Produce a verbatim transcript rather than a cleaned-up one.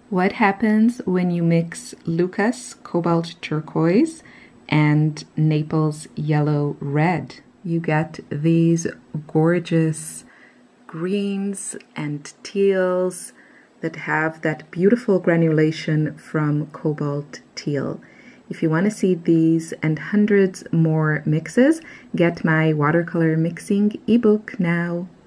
What happens when you mix Lukas Cobalt Turquoise and Naples Yellow Red? You get these gorgeous greens and teals that have that beautiful granulation from Cobalt teal. If you want to see these and hundreds more mixes, get my Watercolor Mixing E-Book now.